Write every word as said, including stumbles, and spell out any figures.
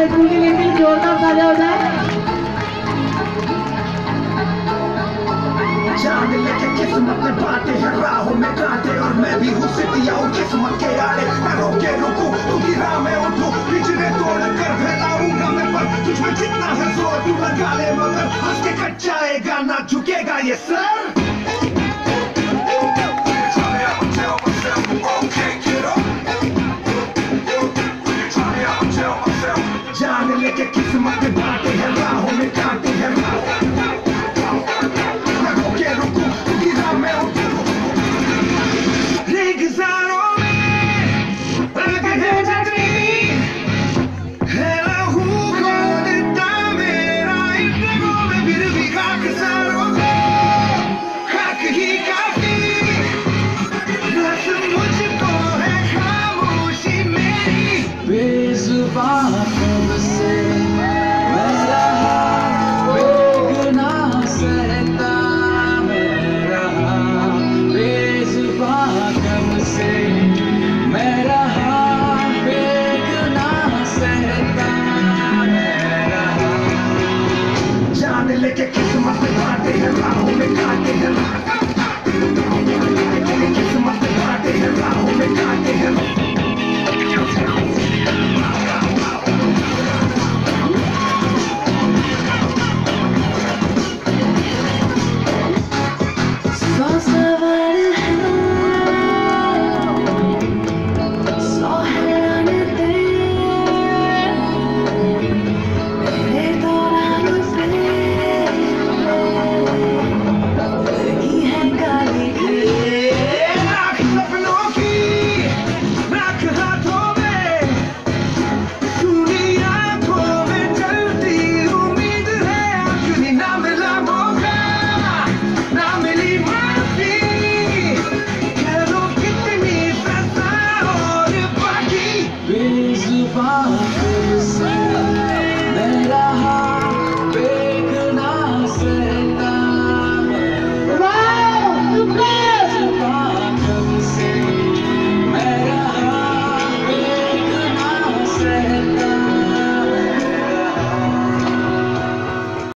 हमारे स्कूल के लिए भी जोरदार तालियां हो जाए। जान लेके किस्मत में बातें हैं राहों में कांटे और मैं भी हूँ सिटिया हूँ किस्मत के आड़े। मैं रोके रुकूं तू गिरा मैं उठूं पिछड़े तोड़ कर फैलाऊंगा मैं पर तुझ में जितना है जोर तू लगा ले मगर हंस के कट जाएगा ना झुकेगा ये सर। जान लेके किस्मत में बातें हैं राहों में कांटे हैं मैं रोके रुकूं तू गिरा मैं उठूं रेगिस्तानों में आग है जगनी है लहू को देता मेरा इन रगों में फिर भी खाक सारों को खाक ही काफी बस मुझको है खामोशी मेरी बेजुबान कब से मैं रहा बेगुनाह सहता मैं रहा बेजुबान कब से मैं रहा बेगुनाह सहता मैं रहा। जान लेके किस्मत में बातें हैं राहों